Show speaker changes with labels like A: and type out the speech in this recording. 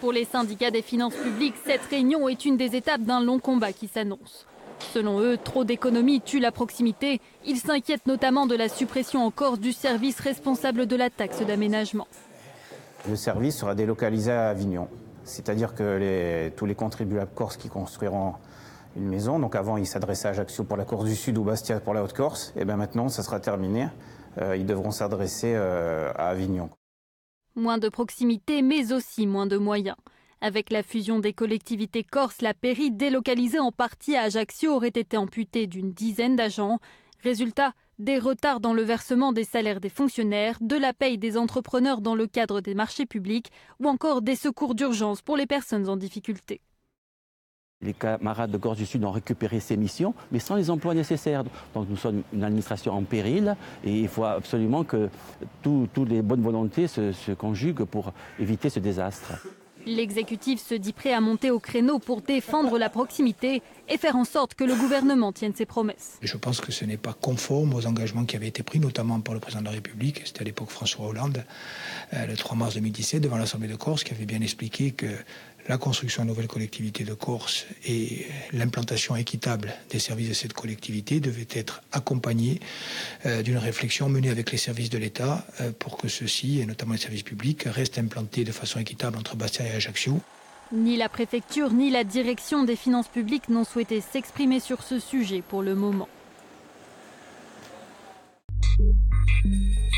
A: Pour les syndicats des finances publiques, cette réunion est une des étapes d'un long combat qui s'annonce. Selon eux, trop d'économies tuent la proximité. Ils s'inquiètent notamment de la suppression en Corse du service responsable de la taxe d'aménagement.
B: Le service sera délocalisé à Avignon. C'est-à-dire que tous les contribuables corses qui construiront une maison, donc avant ils s'adressaient à Ajaccio pour la Corse du Sud ou Bastia pour la Haute-Corse, et bien maintenant ça sera terminé, ils devront s'adresser à Avignon.
A: Moins de proximité mais aussi moins de moyens. Avec la fusion des collectivités corses, la pairie délocalisée en partie à Ajaccio aurait été amputée d'une dizaine d'agents. Résultat, des retards dans le versement des salaires des fonctionnaires, de la paye des entrepreneurs dans le cadre des marchés publics ou encore des secours d'urgence pour les personnes en difficulté.
C: Les camarades de Corse du Sud ont récupéré ces missions, mais sans les emplois nécessaires. Donc nous sommes une administration en péril et il faut absolument que toutes les bonnes volontés se conjuguent pour éviter ce désastre.
A: L'exécutif se dit prêt à monter au créneau pour défendre la proximité et faire en sorte que le gouvernement tienne ses promesses.
D: Je pense que ce n'est pas conforme aux engagements qui avaient été pris, notamment par le président de la République, c'était à l'époque François Hollande, le 3 mars 2017, devant l'Assemblée de Corse, qui avait bien expliqué que la construction de nouvelles collectivités de Corse et l'implantation équitable des services de cette collectivité devaient être accompagnées d'une réflexion menée avec les services de l'État pour que ceux-ci, et notamment les services publics, restent implantés de façon équitable entre Bastia et Ajaccio.
A: Ni la préfecture ni la direction des finances publiques n'ont souhaité s'exprimer sur ce sujet pour le moment.